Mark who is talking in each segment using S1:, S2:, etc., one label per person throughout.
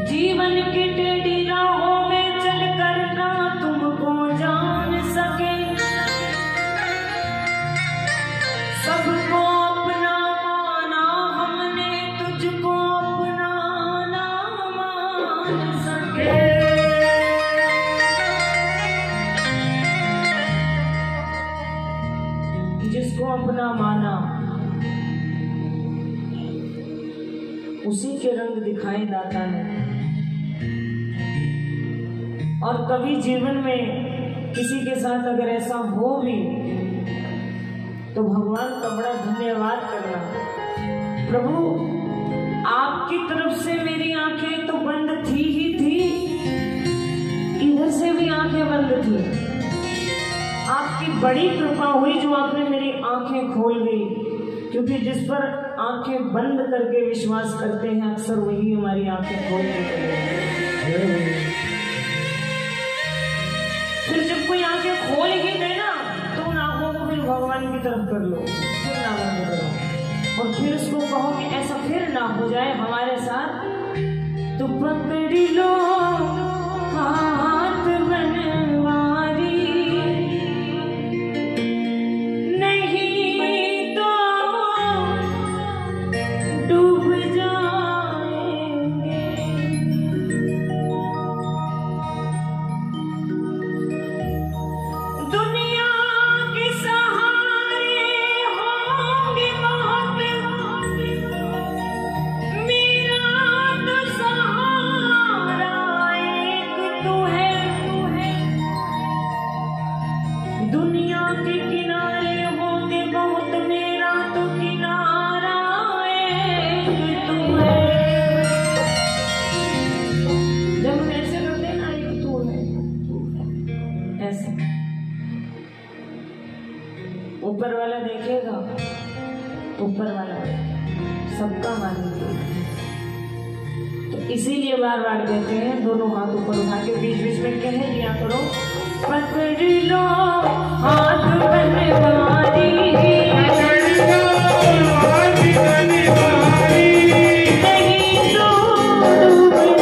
S1: जीवन की टेढ़ी राहों में चल कर ना तुमको जान सके, सबको अपना माना हमने, तुझको अपना ना मान सके। जिसको अपना माना उसी के रंग दिखाई देता है। और कभी जीवन में किसी के साथ अगर ऐसा हो भी तो भगवान का बड़ा धन्यवाद करना, प्रभु आपकी तरफ से मेरी आंखें तो बंद थी ही थी, इधर से भी आंखें बंद थी, आपकी बड़ी कृपा हुई जो आपने मेरी आंखें खोल गई। क्योंकि जिस पर आंखें बंद करके विश्वास करते हैं अक्सर वही हमारी आंखें खोल देते हैं। फिर जब कोई आंखें खोल ही दे ना तो उन आंखों को फिर भगवान की तरफ कर लो, फिर ना बंद करो और फिर उसको कहो कि ऐसा फिर ना हो जाए हमारे साथ। तो पकड़ लो हाथ बनवारी, नहीं तो डूब जाएंगे। दुनिया के सहारे होंगे बहुत, मेरा तो सहारा एक तू है। दुनिया के किनारे होंगे बहुत, मेरा तो किनारा एक तू है। जब हम ऐसे करते हैं ना एक तू है, ऐसे ऊपर वाला देखेगा, ऊपर वाला सबका मानेगा। तो इसीलिए बार बार कहते हैं दोनों हाथ ऊपर उठा के बीच बीच में कह दिया करो, पकड़ लो हाथ बनवारी, नहीं तो डूब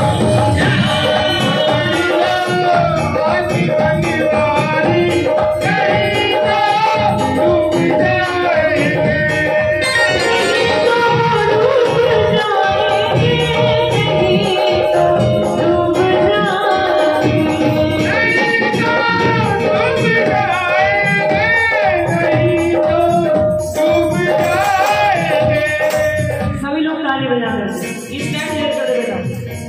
S1: सभी लोग ताली बजा रहे हैं। इस टाइम क्लियर कर दे बेटा।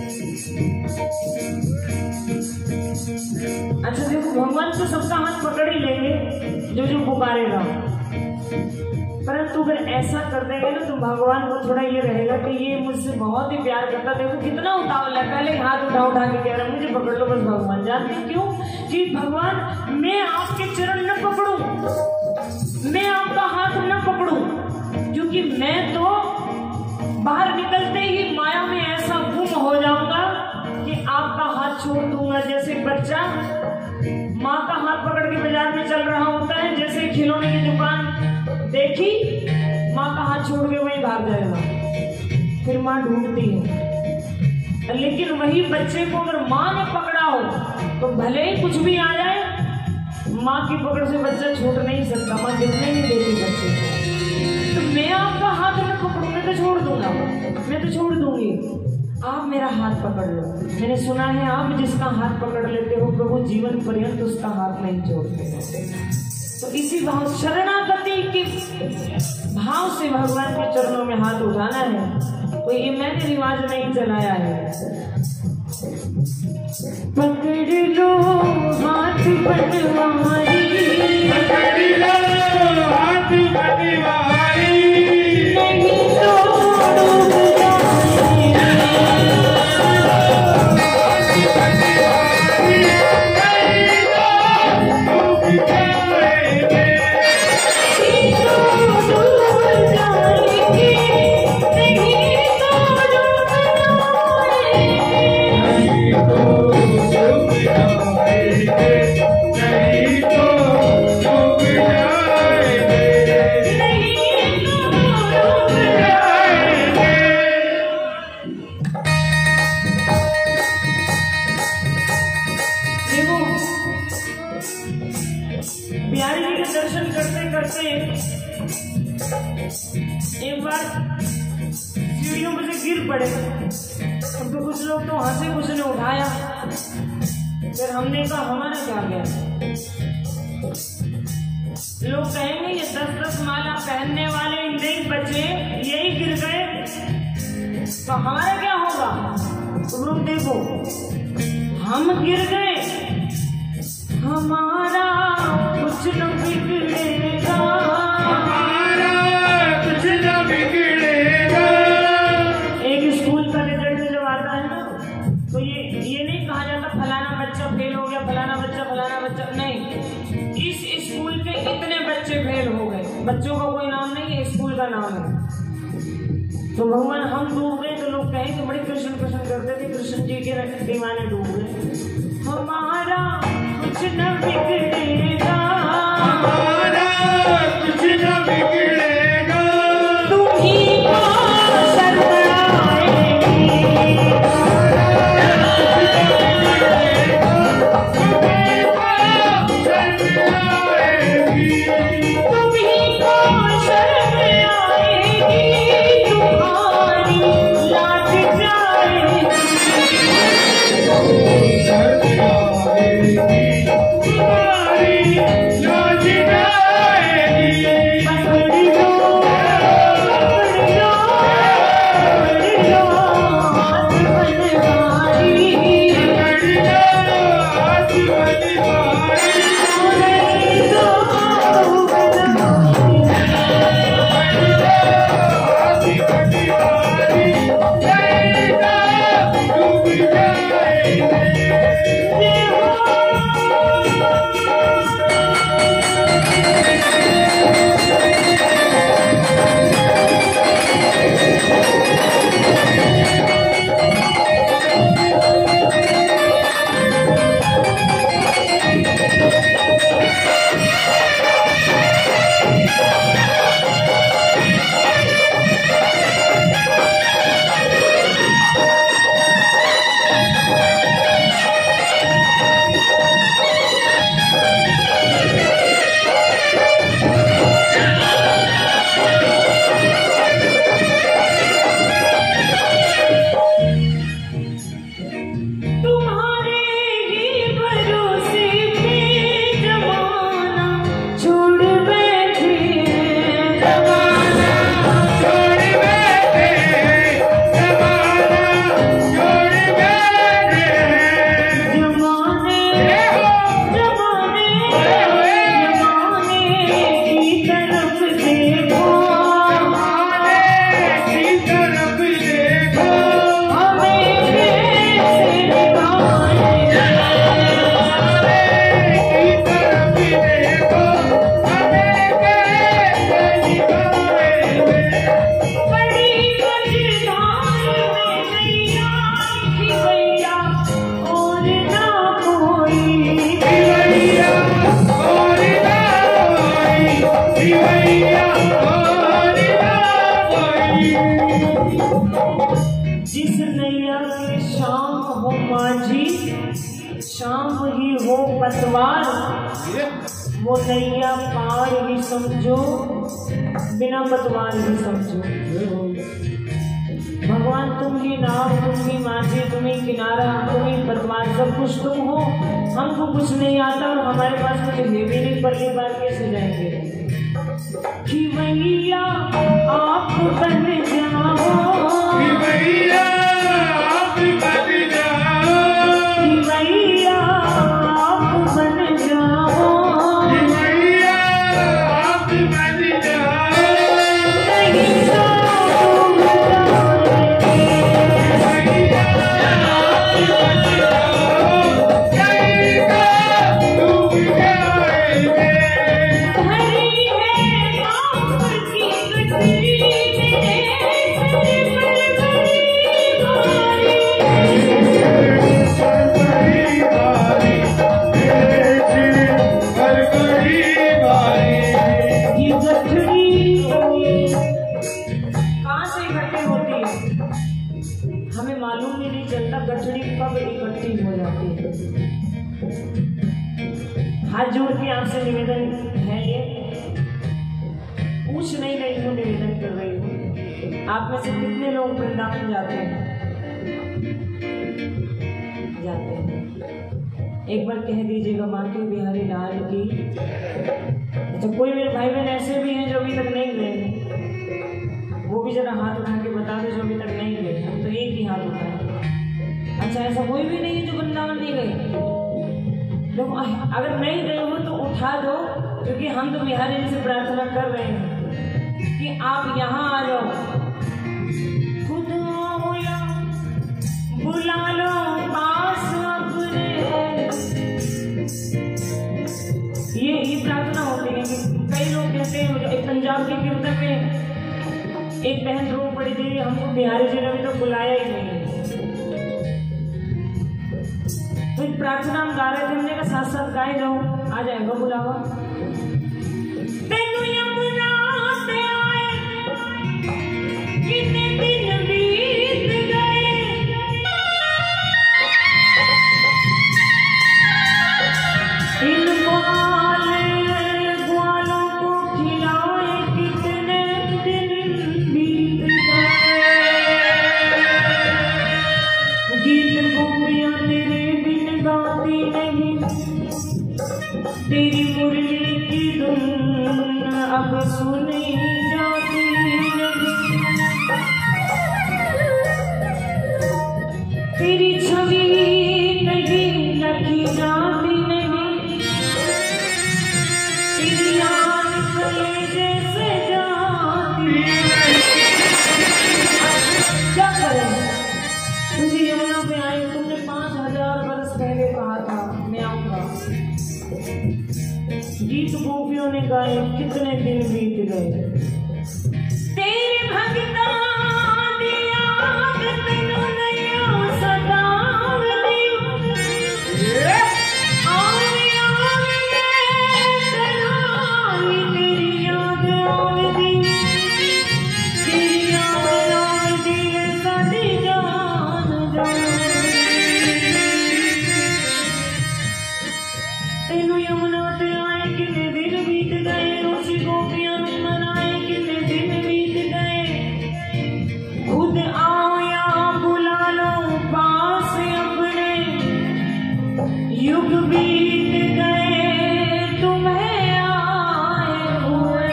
S1: अच्छा देखो, भगवान तो सबका हाथ पकड़ ही लेंगे जो जो पुकारेगा, परंतु अगर ऐसा कर देंगे ना तो भगवान को थोड़ा ये रहेगा कि ये मुझसे बहुत ही प्यार करता। देखो कितना उतावला है, पहले हाथ उठा उठा के कह रहा मुझे पकड़ लो बस। भगवान जानते हैं क्यों? कि भगवान मैं आपके चरण न पकड़ूं, मैं आपका हाथ न पकड़ूं, क्योंकि मैं तो बाहर निकलते ही माया में ऐसा गुम हो जाऊंगा कि आपका हाथ छोड़ दूंगा। जैसे बच्चा माँ का हाथ पकड़ के बाजार में चल रहा होता है, जैसे खिलौने की दुकान देखी, माँ का हाथ छोड़ के वहीं भाग जाएगा, फिर माँ ढूंढती है। लेकिन वही बच्चे को अगर माँ ने पकड़ा हो तो भले ही कुछ भी आ जाए, माँ की पकड़ से बच्चा छूट नहीं सकता, माँ गिरने नहीं देती बच्चे को। तो मैं आपका हाथ न पकड़ूं, मैं तो छोड़ दूंगा, मैं तो छोड़ दूंगी, आप मेरा हाथ पकड़ लो। मैंने सुना है आप जिसका हाथ पकड़ लेते हो प्रभु जीवन पर्यंत उसका हाथ नहीं छोड़ते। तो इसी भाव शरणागति के भाव से भगवान के चरणों में हाथ उठाना है। तो ये मैंने रिवाज नहीं चलाया है। पकड़ लो हाथ बनवारी, पकड़ लो हाथ बनवारी, नहीं तो डूब जाएंगे। बढ़ते एक बार सीढ़ियों में से गिर पड़े। अब तो कुछ लोग तो हंसे, कुछ ने उठाया। फिर हमने कहा हमारा क्या गया। लोग कहेंगे ये 10-10 माला पहनने वाले इंद्रिय बच्चे यही गिर गए तो हमारा क्या होगा। तुम लोग देखो, हम गिर गए, हमारा कुछ न बिगड़ेगा,
S2: हमारा कुछ न बिगड़ेगा।
S1: एक स्कूल का रिजल्ट जब आता है ना तो ये नहीं कहा जाता फलाना बच्चा फेल हो गया, फलाना बच्चा नहीं। इस स्कूल के इतने बच्चे फेल हो गए। बच्चों का कोई नाम नहीं है, स्कूल का नाम है। तो भगवान हम डूब गए तो लोग कहेंगे बड़े कृष्ण कृष्ण करते थे, कृष्ण जी के दीवाने डूब गए। हमारा कुछ न बिगड़ेगा,
S2: हमारा कुछ न बिगड़ेगा।
S1: तुम्हीं को शर्म आएगी, तुम्हीं को शर्म आएगी, तुम्हारी लाज जाएगी, पकड़ी लो, पकड़ी लो, पकड़ी लो हाथ बनवारी, तुम्हारे ही भरोसे पे जमाना छोड़ बैठे, जमाना
S2: छोड़ बैठे, जमाना छोड़ बैठे।
S1: जमाने जमाने जमाने की तरफ देखो,
S2: जमाने की तरफ देखो,
S1: हमें कैसे निभाए,
S2: जमाने की तरफ देखो, हमें कैसे निभाएंगे।
S1: बड़ी मझधार में नैया की भैया और ना कोई,
S2: भैया और ना कोई, भैया और ना कोई।
S1: जिस नैया के शाम हो माझी, शाम ही हो पतवार, वो नैया पार ही समझो, बिना पतवार ही समझो। भगवान तुम ही नाव, तुम ही माझी, तुम ही किनारा, तुम ही पतवार, सब कुछ तुम हो। हमको कुछ नहीं आता और हमारे पास कुछ है भी नहीं, पल्ली पार कैसे जाएंगे। कि भैया आप बन जाओ,
S2: भैया आप बन जाओ,
S1: कि भैया आप बन जाओ,
S2: भैया आप बन जाओ।
S1: नहीं तो डूब जाएंगे।
S2: भैया आप बन जाओ, नहीं तो डूब जाएंगे।
S1: हरी है आपकी गठरी में, सर पर बड़ी भारी,
S2: बड़ी भारी, मेरे सिर पर बड़ी भारी।
S1: ये गठरी कहाँ से इकट्ठी होती है हमें मालूम ही नहीं चलता। गठरी कब इकट्ठी हो जाती है। हाथ जोड़ के आपसे निवेदन है ये कुछ नहीं हूँ, निवेदन कर रही हूँ। आप में से कितने लोग वृंदावन जाते हैं? जाते हैं। एक बार कह दीजिएगा बांके बिहारी लाल की। अच्छा, कोई मेरे भाई बहन ऐसे भी हैं जो अभी तक नहीं गए, वो भी जरा हाथ उठा के बता दो जो अभी तक नहीं गए। हम तो एक ही हाथ उठाए। अच्छा, ऐसा कोई भी नहीं है जो वृंदावन नहीं गए? देखो, अगर नहीं गए हो तो उठा दो, क्योंकि हम तो बिहारी जी से प्रार्थना कर रहे हैं कि आप यहाँ आ जाओ। खुद आओ या बुला लो पास अपने। ये प्रार्थना होती है कि कई लोग कहते हैं, एक पंजाब के कीर्तन में एक बहन रो पड़ी थी, हमको बिहारी जी ने अभी तो बुलाया ही नहीं। तो प्रार्थना हम गा रहे थे, हमने का साथ साथ गाए जाओ, आ जाएगा बुलावा। तेनू यमुना पे आए कितने दिन बीत गए, इन ग्वालों को खिलाए कितने दिन बीत गए। गीत गोपियां तेरे बिन गाती नहीं, तेरी मुरली की धुन अब सुनी जाती नहीं। तेरी छवि नहीं लखी जाती नहीं, तेरी आँख कलेजे से जाती नहीं। क्या करें? मुझे यमुना पे आए, तुमने 5000 वर्ष पहले कहा था मैं आऊंगा। गीत गोपियों ने गाए कितने दिन बीत गए। तेरे भक्ता दी याद तैनू नैया सतावदी, आवे आवे कराई तेरी याद आवदी, तेरी याद आवदी साडी जान जावदी। तेनू यमुना ते आए कितने दिन बीत गए, रोशी गोपियां मनाए कितने दिन बीत गए। खुद आओ या बुला लो पास अपने, युग बीत गए तुम्हें आए हुए।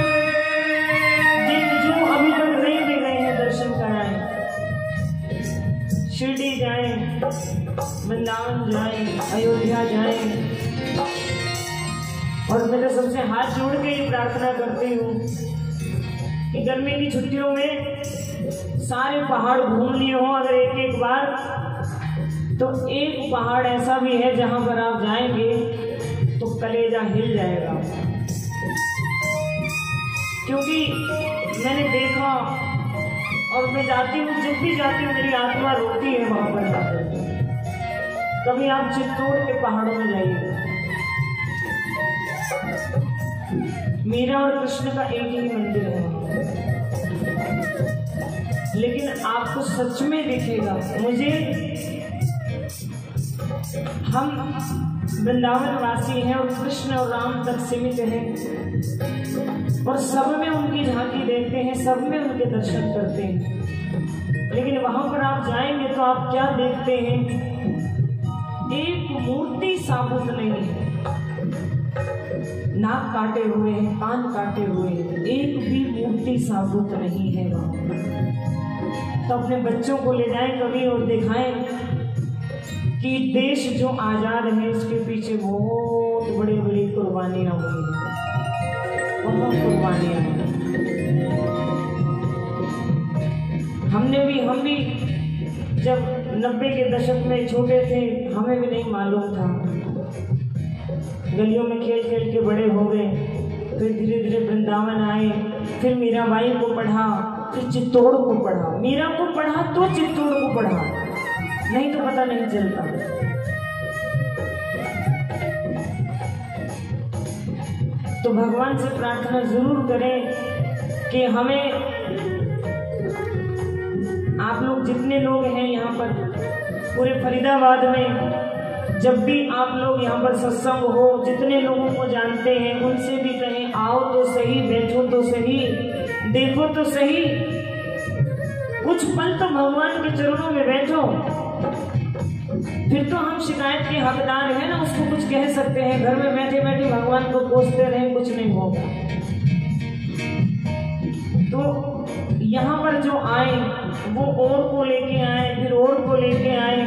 S1: जो अभी तक नहीं भी गए हैं दर्शन कराएं, शिरडी जाएं, वृंदावन जाएं, अयोध्या जाएं। और मैं तो सबसे हाथ जोड़ के ही प्रार्थना करती हूँ कि गर्मी की छुट्टियों में सारे पहाड़ घूम लिए हो अगर एक एक बार, तो एक पहाड़ ऐसा भी है जहां पर आप जाएंगे तो कलेजा हिल जाएगा। क्योंकि मैंने देखा और मैं जाती हूँ, जब भी जाती हूँ मेरी आत्मा रोती है वहां पर जाकर। कभी आप चित्तौड़ के पहाड़ों में जाइए, मीरा और कृष्ण का एक ही मंदिर है, लेकिन आपको सच में दिखेगा। मुझे, हम वृंदावन वासी हैं और कृष्ण और राम तक सीमित हैं और सब में उनकी झांकी देखते हैं, सब में उनके दर्शन करते हैं। लेकिन वहां पर आप जाएंगे तो आप क्या देखते हैं? एक मूर्ति साबुत नहीं है, नाक काटे हुए, कान काटे हुए, एक भी मूर्ति साबुत नहीं है वहां। तो अपने बच्चों को ले जाएं कभी और दिखाएं कि देश जो आजाद है इसके पीछे बहुत बड़ी बड़ी कुर्बानियां हुई हैं, बहुत कुर्बानियां हैं। हम भी जब 90 के दशक में छोटे थे, हमें भी नहीं मालूम था, गलियों में खेल खेल के बड़े हो गए। फिर धीरे धीरे वृंदावन आए, फिर मीराबाई को पढ़ा, फिर चित्तौड़ को पढ़ा। मीरा को पढ़ा तो चित्तौड़ को पढ़ा, नहीं तो पता नहीं चलता। तो भगवान से प्रार्थना जरूर करें कि हमें, आप लोग जितने लोग हैं यहाँ पर पूरे फरीदाबाद में, जब भी आप लोग यहाँ पर सत्संग हो, जितने लोगों को जानते हैं उनसे भी कहें आओ तो सही, बैठो तो सही, देखो तो सही, कुछ पल तो भगवान के चरणों में बैठो, फिर तो हम शिकायत के हकदार हैं ना, उसको कुछ कह सकते हैं। घर में बैठे बैठे भगवान को कोसते रहे, कुछ नहीं होगा। तो यहाँ पर जो आए वो और को लेके आए, फिर और को लेके आए।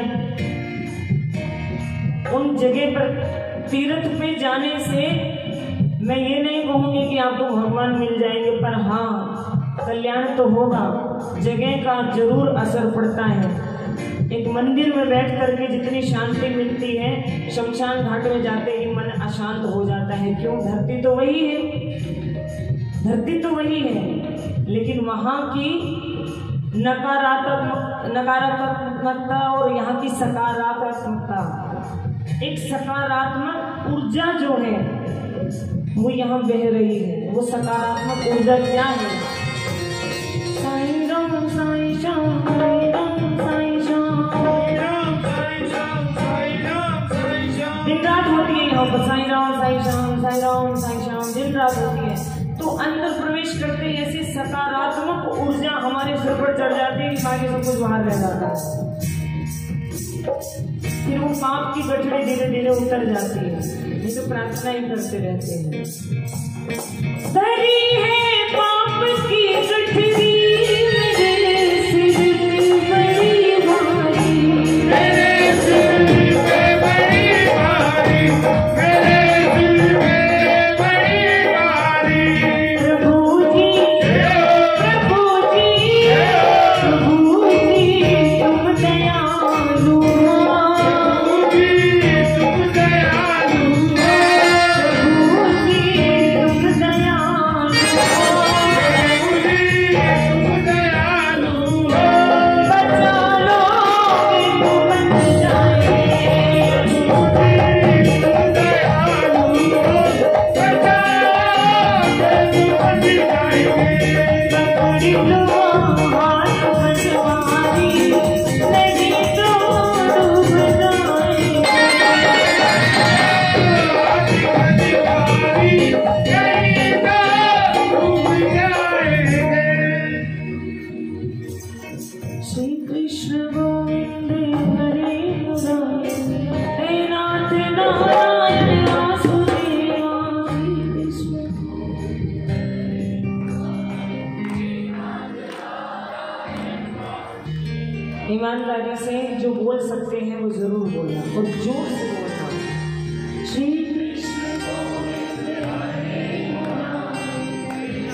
S1: उन जगह पर तीर्थ पे जाने से मैं ये नहीं कहूंगी कि आपको भगवान मिल जाएंगे, पर हाँ कल्याण तो होगा, जगह का जरूर असर पड़ता है। एक मंदिर में बैठ करके जितनी शांति मिलती है, शमशान घाट में जाते ही मन अशांत हो जाता है। क्यों? धरती तो वही है, धरती तो वही है, लेकिन वहां की नकारात्मकता और यहाँ की सकारात्मकता, एक सकारात्मक ऊर्जा जो है वो यहाँ बह रही है। वो सकारात्मक ऊर्जा क्या है? साईं राम साईं श्याम, साईं राम साईं श्याम, दिन रात होती है यहाँ पर साईं राम साईं श्याम, साईं राम साईं श्याम, दिन रात होती है। तो अंदर प्रवेश करते ही ऐसी सकारात्मक ऊर्जा हमारे सिर पर चढ़ जाती है कि बाकी सब कुछ बाहर रह जाता है। फिर वो पाप की गठरी धीरे धीरे उतर जाती है। ये तो प्रार्थना ही करते रहते हैं। धरी है पाप की गठरी मेरे सिर पे बड़ी भारी,
S2: मेरे सिर पे बड़ी भारी, मेरे सिर पे बड़ी भारी।
S1: प्रभु जी प्रभु जी प्रभु जी तुम दयालु,
S2: प्रभु जी तुम दयालु,
S1: प्रभु जी तुम दयालु,
S2: प्रभु जी तुम दयालु।
S1: बचा लो कि तुम बच जाए,
S2: तुम दयालु, बचा के तुम बच जाएंगे।
S1: पकड़ी लो हाथ बचवारी, नहीं तो डूब जाएंगे। श्री कृष्ण गोविंद हरे मुरारी, हे नाथ नारायण वासुदेवा। श्री कृष्ण ईमानदारी से जो बोल सकते हैं वो जरूर बोलना और जोर से बोलना। श्री कृष्ण गोविंद हरे मुरारी,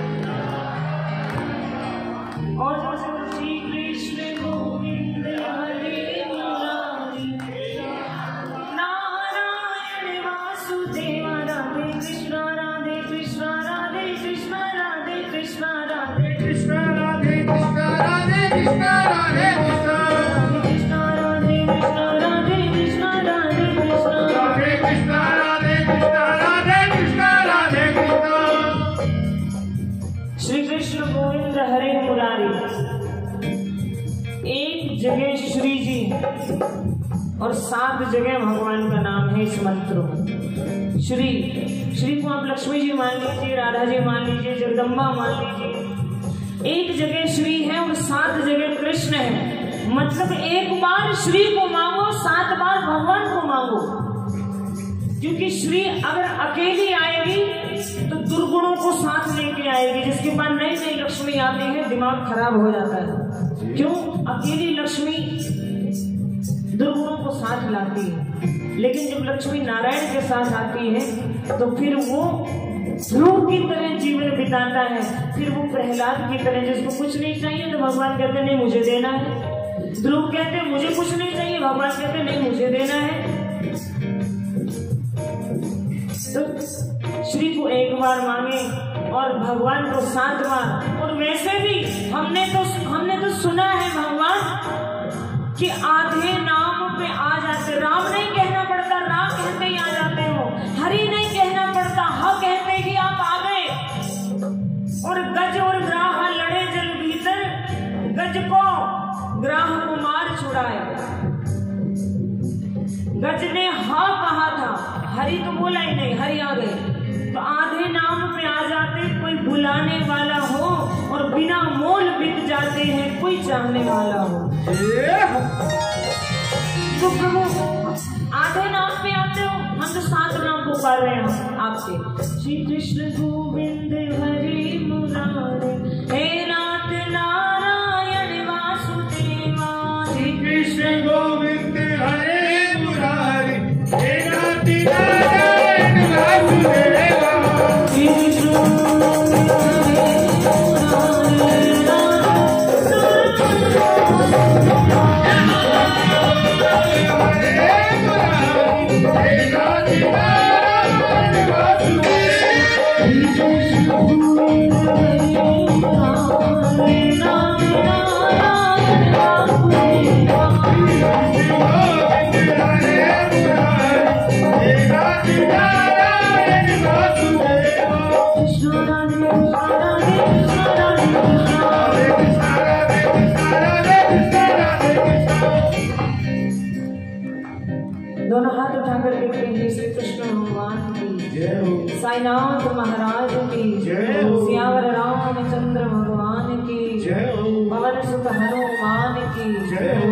S1: और जोर से बोलो, श्री कृष्ण गोविंद हरे मुरारी, नारायण वासुदेवा। राधे कृष्ण राधे कृष्ण राधे कृष्ण राधे कृष्ण राधे
S2: कृष्ण राधे कृष्ण राधे कृष्ण राधे कृष्ण,
S1: राधे कृष्ण राधे कृष्ण राधे कृष्ण
S2: राधे कृष्ण राधे कृष्ण राधे कृष्ण राधे कृष्ण।
S1: श्री कृष्ण गोविंद हरे मुरारी। एक जगह श्री जी और 7 जगह भगवान का नाम है इस मंत्र में। श्री को आप लक्ष्मी जी मान लीजिए, राधा जी मान लीजिए, जगदम्बा मान लीजिए। एक जगह श्री है और 7 जगह कृष्ण है। मतलब एक बार श्री को मांगो, 7 बार भगवान को मांगो। क्योंकि श्री अगर अकेली आएगी तो दुर्गुणों को साथ लेके आएगी। जिसके पास नई नई लक्ष्मी आती है दिमाग खराब हो जाता है। क्यों? अकेली लक्ष्मी दुर्गुणों को साथ लाती है, लेकिन जब लक्ष्मी नारायण के साथ आती है तो फिर वो ध्रुव की तरह जीवन बिताता है। फिर वो प्रहलाद की तरह, जिसको कुछ नहीं चाहिए तो भगवान कहते नहीं मुझे देना है। ध्रुव कहते मुझे कुछ नहीं चाहिए, भगवान कहते नहीं मुझे देना है। तो श्री को एक बार मांगे और भगवान को 7 बार। और वैसे भी हमने तो सुना है भगवान कि आधे नाम पे आ जाते। राम नहीं कहना पड़ता, राम कहते ही आ जाते हो। हरि नहीं कहना पड़ता, ह कहते ही आप आ गए। और गज और ग्राह लड़े जल भीतर, गज को ग्राह को मार छुड़ाए। गज ने हा कहा था, हरि तो बोला ही नहीं, हरि आ गए। तो आधे नाम पे आ जाते। कोई बुलाने वाला हो बिना मोल बिक जाते हैं कोई चाहने वाला हो। तो प्रभु आधे नाम पे आते हो, हम तो 7 नाम पुकार रहे हैं आपसे। श्री कृष्ण गोविंद हरि मुरारे, हे नाथ नारायण वासुदेवा।
S2: श्री कृष्ण गोविंद हरे मुरारी, हे नाथ नारायण वासुदेवा।
S1: श्री कृष्ण गोविंद हरि दोनों हाथ उठाकर कहते हैं श्री कृष्ण भगवान की जय, साईनाथ महाराज की जय, सियावर रामचंद्र भगवान की जय, पवन सुत हनुमान की जय।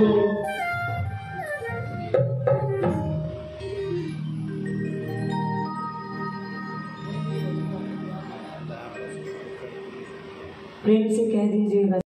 S1: प्रेम से कह दीजिएगा।